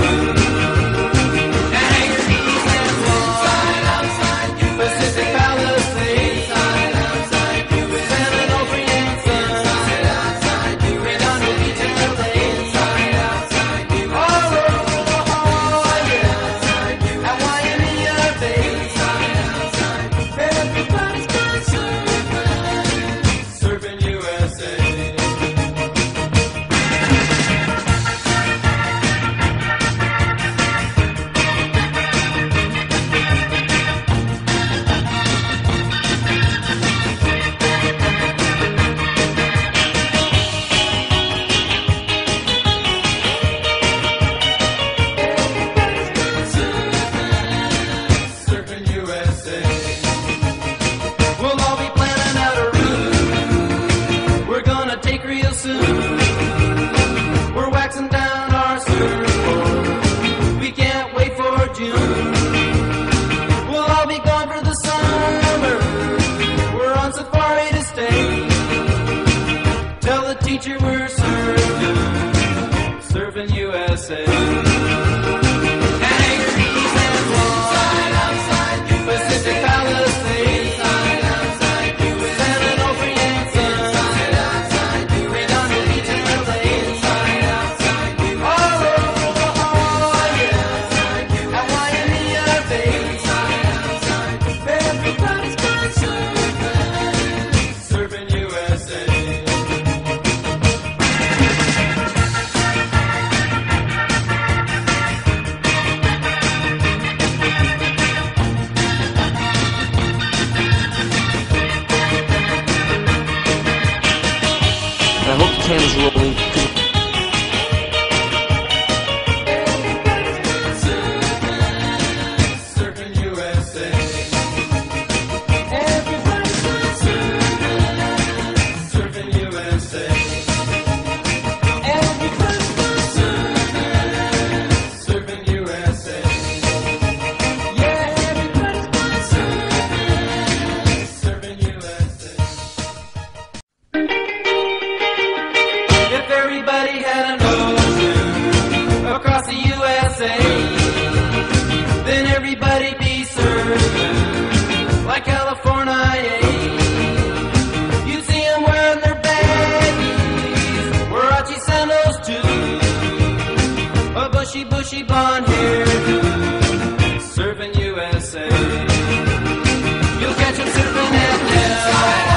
Teacher, we're surfing USA. Anchorage and Long Island, Pacific Palisades, San Onofre and Sun, Redondo Beach and LA, all over Hawaii, at Waimea Bay. Everybody's gone surfing USA. I hope the camera's rolling. Surfing USA. Everybody's surfing USA. Everybody's surfing USA. Yeah, everybody's surfing USA. If everybody had an ocean across the USA, then everybody'd be surfing like California. You'd see them wearing their baggies, Warachi sandals too, a bushy blonde hairdo, surfing USA. You'll catch them surfing at Nell.